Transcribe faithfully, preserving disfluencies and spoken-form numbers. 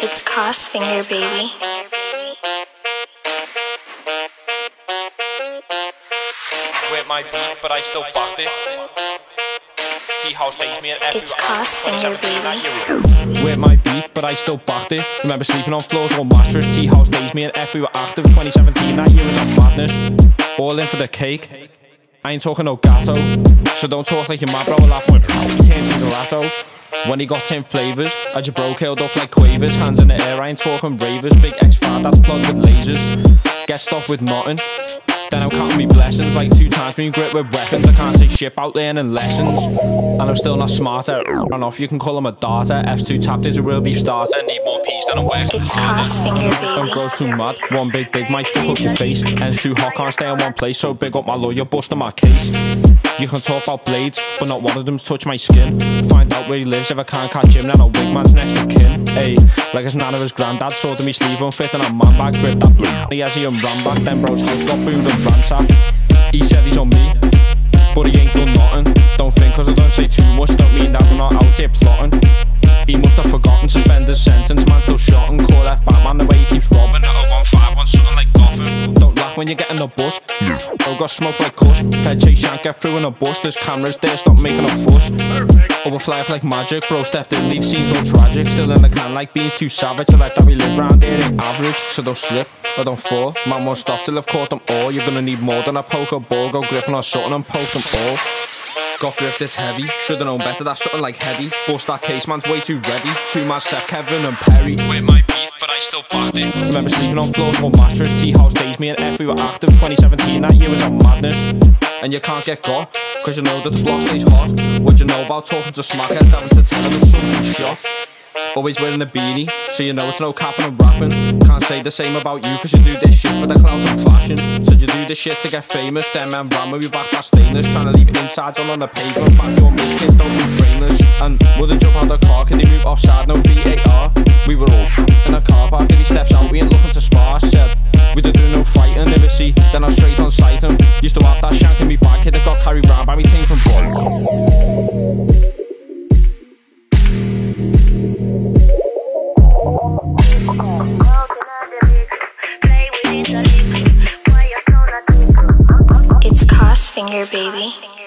It's cross finger, baby. With my beef, but I still fucked it. T-house hates me and everyone. It's cross finger, baby. With my beef, but I still backed it. Remember sleeping on floors or mattress. T-house days me and F we were active. Twenty seventeen, that year was on madness. All in for the cake. I ain't talking no gatto, so don't talk like your mad bro. We're laughing with he turns to gelato. When he got ten flavours, had your bro killed up like quavers. Hands in the air, I ain't talking ravers. Big X five that's plugged with lasers. Get stopped with nothing. Then I'm counting me blessings like two times being gripped with weapons. I can't say shit out learning lessons, and I'm still not smarter. Run off, you can call him a darter. F's two tapped is a real beef starter. Need more peas than I'm working. It's cross finger, baby. Don't grow too mad. One big dig might fuck up your face. Ends too hot, can't stay in one place. So big up my lawyer, busting my case. You can talk about blades, but not one of them's touch my skin. Find out where he lives if I can't catch him. Then a wig man's next of kin. Ayy, like his nana his granddad. Sword in me sleeve unfit and a man bag. Grip that b***y as he and ran back. Then bro's house got boomed and ransacked. He said he's on me, but he ain't done nothing. Don't think cause I don't say too much, don't mean that I'm not out here plotting. He must have forgotten to spend his sentence. Man still shotting, call F Batman the way he keeps robbing. At oh one five one, something like Gotham. Don't laugh when you're getting the bus. Bro got smoked like kush. Fed chase shan't get through in a bush. There's cameras there, stop making a fuss. Oh, we're flying like magic. Bro stepped in, leave scenes all tragic. Still in the can like beans, too savage. The life that we live round here ain't average. So don't slip or don't fall. Man won't stop till I've caught them all. You're gonna need more than a poker ball. Go gripping on something and poke them all. Got gripped, it's heavy. Should've known better, that's something like heavy. Bust that case, man's way too ready. Two man step, Kevin and Perry. With my beef, but I still backed it. Remember sleeping on floors or mattress. T-house days me and F we were active. Twenty seventeen, that year was on madness. And you can't get got, cause you know that the block stays hot. What you know about talking to smackheads, having to tell them the sun's been shot. Always wearing a beanie, so you know it's no capping and rapping. Can't say the same about you, cause you do this shit for the clouds and fashion. Said you do this shit to get famous. Them men ran when we back that stainless. Trying to leave insides on on the pavement. Back your mates, kids don't be brainless. And wouldn't jump out the car, can they move offside, no V A R. We were all in a car park, if he steps out, we ain't looking to spar. Said we don't do no fighting, if you see, then I'm straight on sight. And used to have that shank in me back, kid that got carried round by me team from boy. It's cross finger, baby.